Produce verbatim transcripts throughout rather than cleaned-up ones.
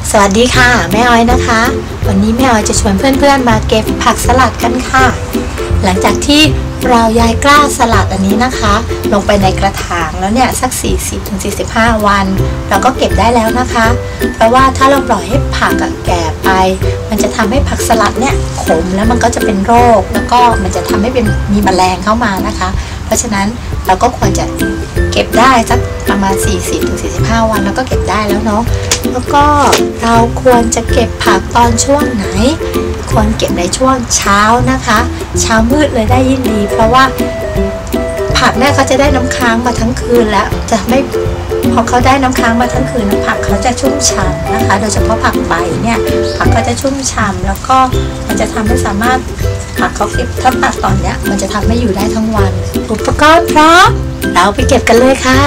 สวัสดีค่ะแม่ออยนะคะวันนี้แม่ออยจะชวนเพื่อนๆมาเก็บผักสลัดกันค่ะหลังจากที่เราย้ายกล้าสลัดอันนี้นะคะลงไปในกระถางแล้วเนี่ยสัก สี่สิบถึงสี่สิบห้า วันเราก็เก็บได้แล้วนะคะเพราะว่าถ้าเราปล่อยให้ผักแก่ไปมันจะทำให้ผักสลัดเนี่ยขมแล้วมันก็จะเป็นโรคแล้วก็มันจะทำให้เป็นมีแมลงเข้ามานะคะเพราะฉะนั้นเราก็ควรจะเก็บได้สักประมาณ สี่สิบถึงสี่สิบห้า วันแล้วก็เก็บได้แล้วเนาะแล้วก็เราควรจะเก็บผักตอนช่วงไหนควรเก็บในช่วงเช้านะคะเช้ามืดเลยได้ยิ่งดีเพราะว่าผักเนี่ยเขาจะได้น้ำค้างมาทั้งคืนแล้วจะไม่พอเขาได้น้ำค้างมาทั้งคืนผักเขาจะชุ่มฉ่ำนะคะโดยเฉพาะผักใบเนี่ยผักก็จะชุ่มฉ่ำแล้วก็มันจะทำให้สามารถผักเขาเก็บถ้าตัดตอนเนี้ยมันจะทำให้อยู่ได้ทั้งวันอุปกรณ์พร้อมเราไปเก็บกันเลยค่ะ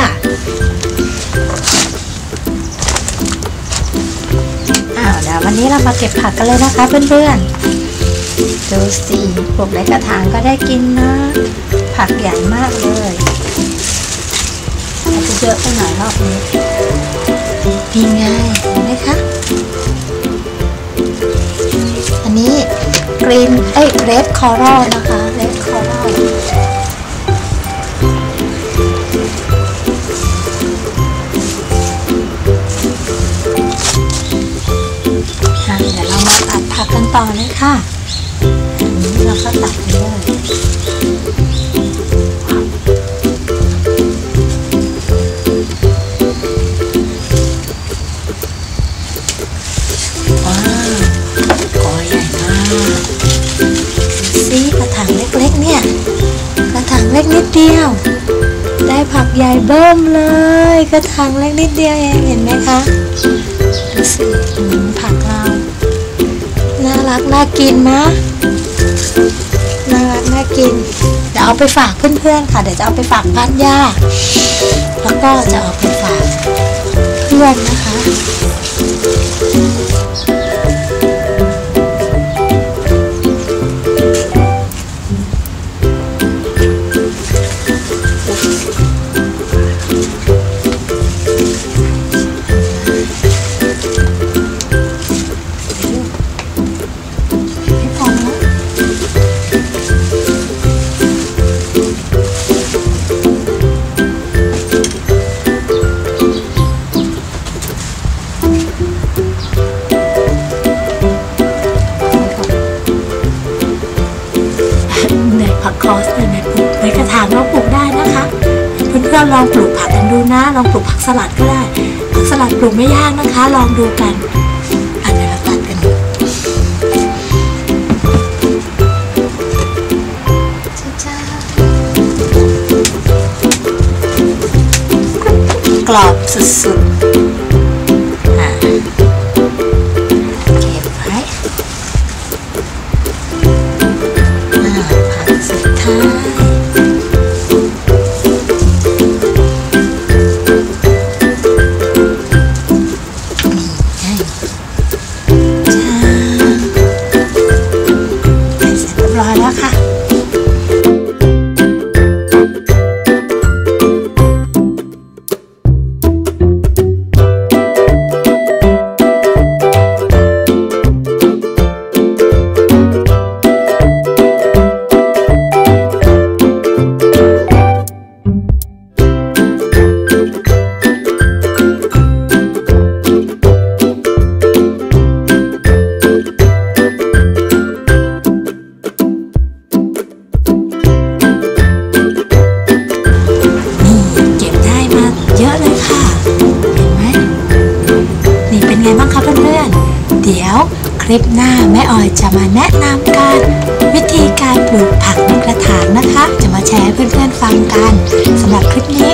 อ้าวเดี๋ยววันนี้เรามาเก็บผักกันเลยนะคะเพื่อนๆดูสิปลูกในกระถางก็ได้กินนะผักใหญ่มากเลยอาจจะเยอะไปหน่อยรอบนี้นี่ไงเห็นไหมคะอันนี้กรีนเอ้ยเรดคอรัลนะคะเรดคอรัลเดี๋ยวเรามาตัดผักกันต่อเลยค่ะอันนี้เราก็ตัดไปเลยว้าวกอใหญ่มากซีกระถางเล็กๆเนี่ยกระถางเล็กนิดเดียวได้ผักใหญ่เบิ่มเลยกระถางเล็กนิดเดียวเองเห็นไหมคะดูสิผักเราน่ารักน่ากินนะน่ารักน่ากินเดี๋ยวเอาไปฝากเพื่อนๆค่ะเดี๋ยวจะเอาไปฝากบ้านย่าแล้วก็จะเอาไปฝากเพื่อนนะคะผักคอสในในกระถางเราปลูกได้นะคะเพื่อนๆลองปลูกผักกันดูนะลองปลูกผักสลัดก็ได้ผักสลัดปลูกไม่ยากนะคะลองดูกันอันนี้เราตัดกันจ้ากรอบสุดๆไงบ้างคะเพื่อนๆเดี๋ยวคลิปหน้าแม่ออยจะมาแนะนำการวิธีการปลูกผักในกระถางนะคะจะมาแชร์ให้เพื่อนๆฟังกันสำหรับคลิปนี้